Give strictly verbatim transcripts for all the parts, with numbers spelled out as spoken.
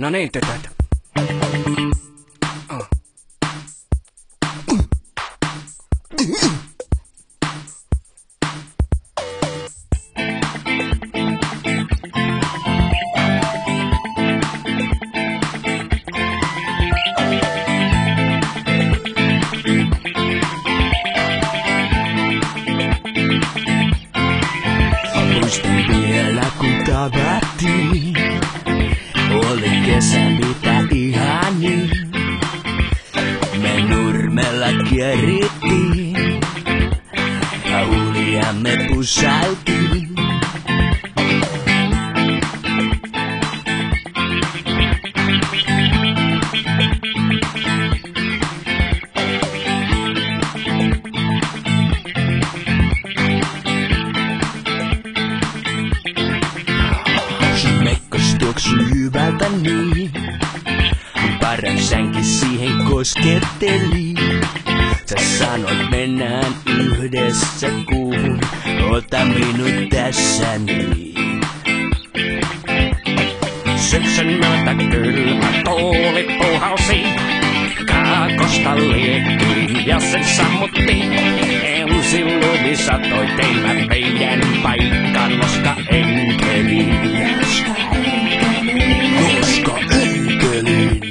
No niin, tytöt. Oh. Muistan vielä kun tavattiin, oli kesä mitä ihanin. Me Nurmella kierittiin, ulia me pusailtiin. Mekkos tuoksui hyvältä niin, paran sänki siihen kosketteli. Sä sanoit mennään yhdessä kuuhun, ota minut tässä niin. Syksyn myötä kylmä tuuli puhalsi, kaakosta liekkiin ja sen sammutti. Ensi lumi satoi, tein mä meidän paikkaan Loska Enkeli. Loska Enkeli.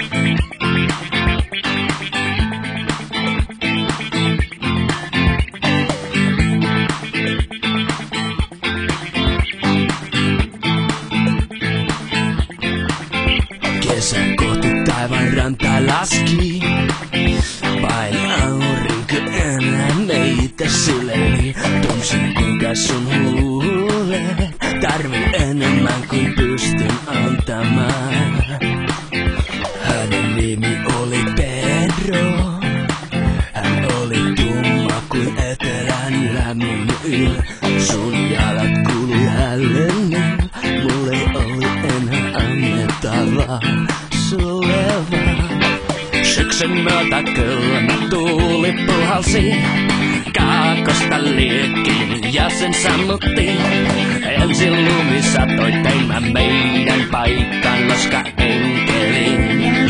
Kesän kohti taivaan ranta laski, vain aurinko enää meitä syleili. Tunsin kuinka sun huulet tarvii enemmän kuin pystyn antamaan. Hänen nimi oli Pedro, hän oli tumma kuin etelän lämmin yö. Sun jalat kuului hällenneen, mulle ei oli enää annettavaa sulle vaan. Syksyn myötä kylmä tuuli puhalsi, kaakosta liekkiin ja sen sammutti. Ensi lumi satoi, tein mä meidän paikkaan Loska Enkeli.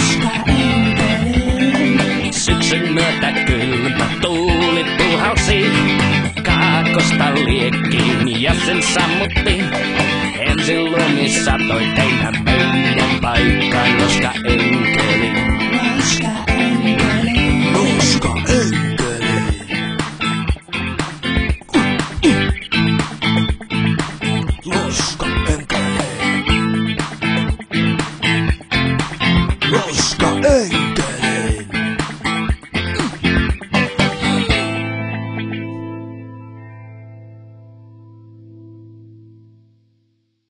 Syksyn myötä kylmä tuuli puhalsi, kaakosta liekkiin ja sen sammutti. Ensi lumi satoi, tein mä meidän paikkaan Loska Enkeli. Loska Enkeli.